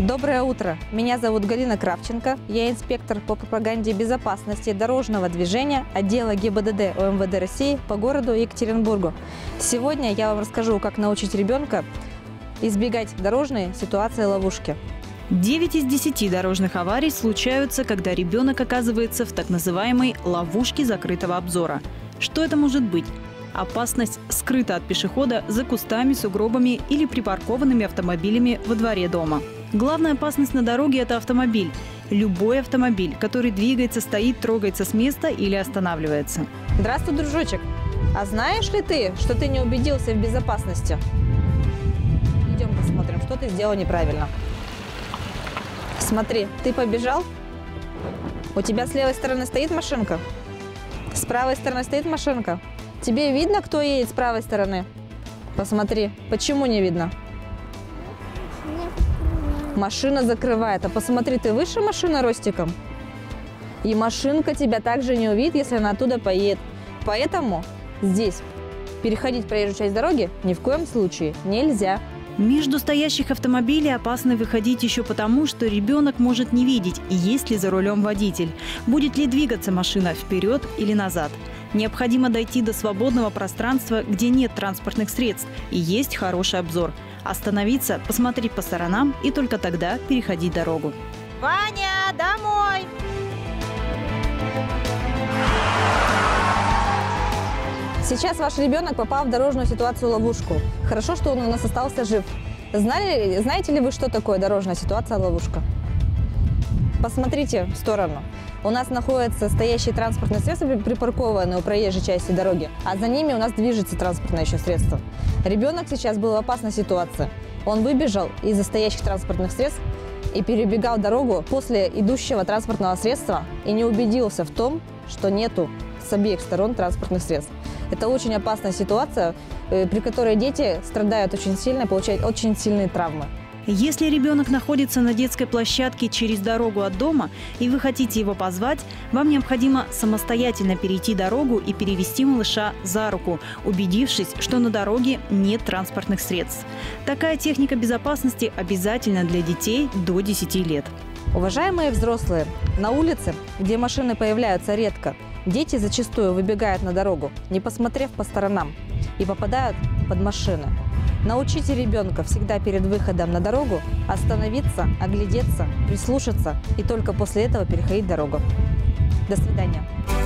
Доброе утро! Меня зовут Галина Кравченко. Я инспектор по пропаганде безопасности дорожного движения отдела ГИБДД УМВД России по городу Екатеринбургу. Сегодня я вам расскажу, как научить ребенка избегать дорожной ситуации ловушки. 9 из 10 дорожных аварий случаются, когда ребенок оказывается в так называемой ловушке закрытого обзора. Что это может быть? Опасность скрыта от пешехода за кустами, сугробами или припаркованными автомобилями во дворе дома. Главная опасность на дороге – это автомобиль. Любой автомобиль, который двигается, стоит, трогается с места или останавливается. Здравствуй, дружочек! А знаешь ли ты, что ты не убедился в безопасности? Идем посмотрим, что ты сделал неправильно. Смотри, ты побежал? У тебя с левой стороны стоит машинка? С правой стороны стоит машинка? Тебе видно, кто едет с правой стороны? Посмотри, почему не видно? Машина закрывает. А посмотри, ты выше машины ростиком? И машинка тебя также не увидит, если она оттуда поедет. Поэтому здесь переходить проезжую часть дороги ни в коем случае нельзя. Между стоящих автомобилей опасно выходить еще потому, что ребенок может не видеть, есть ли за рулем водитель, будет ли двигаться машина вперед или назад. Необходимо дойти до свободного пространства, где нет транспортных средств и есть хороший обзор. Остановиться, посмотреть по сторонам и только тогда переходить дорогу. Ваня, домой! Сейчас ваш ребенок попал в дорожную ситуацию-ловушку. Хорошо, что он у нас остался жив. Знаете ли вы, что такое дорожная ситуация-ловушка? Посмотрите в сторону. У нас находятся стоящие транспортные средства, припаркованные у проезжей части дороги, а за ними у нас движется транспортное еще средство. Ребенок сейчас был в опасной ситуации. Он выбежал из-за стоящих транспортных средств и перебегал дорогу после идущего транспортного средства и не убедился в том, что нету с обеих сторон транспортных средств. Это очень опасная ситуация, при которой дети страдают очень сильно, получают очень сильные травмы. Если ребенок находится на детской площадке через дорогу от дома, и вы хотите его позвать, вам необходимо самостоятельно перейти дорогу и перевести малыша за руку, убедившись, что на дороге нет транспортных средств. Такая техника безопасности обязательна для детей до 10 лет. Уважаемые взрослые, на улице, где машины появляются редко, дети зачастую выбегают на дорогу, не посмотрев по сторонам, и попадают под машины. Научите ребенка всегда перед выходом на дорогу остановиться, оглядеться, прислушаться и только после этого переходить дорогу. До свидания.